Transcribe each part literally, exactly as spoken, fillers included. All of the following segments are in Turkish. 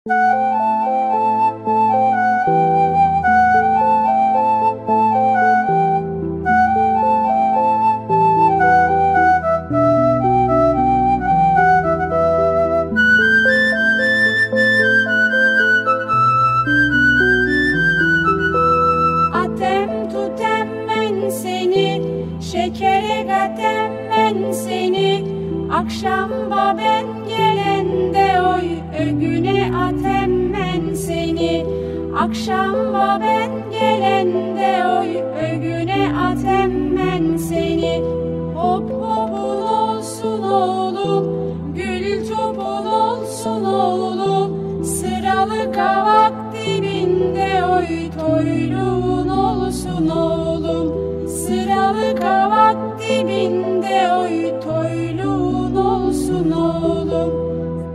Atem tutem ben seni, şekere gatem ben seni. Akşam ben gelende oy ögüne atem ben seni. Akşam ben gelende oy ögüne atem ben seni. Hop hopul olsun oğlum, gül topul olsun oğlum. Sıralı kavak dibinde oy toyluğun olsun oğlum. Sıralı kavak dibinde oy toyluğun olsun oğlum.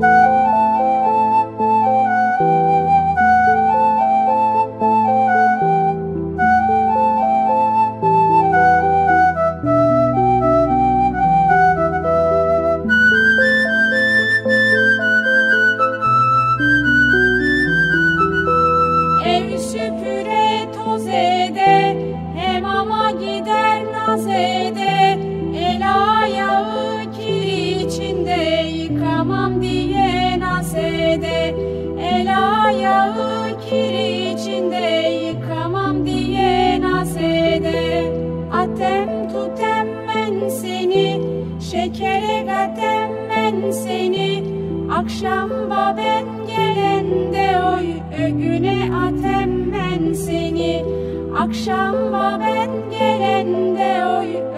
Ev süpüre toz ede, hamama gider naz ede. El ayağı kir içinde yıkamam diye naz ede. El ayağı kir içinde yıkamam diye naz ede. Atem tutem ben seni, şekere gatem ben seni. Akşam ben gelende oy ögüne atem ben seni. Akşam ben gelende oy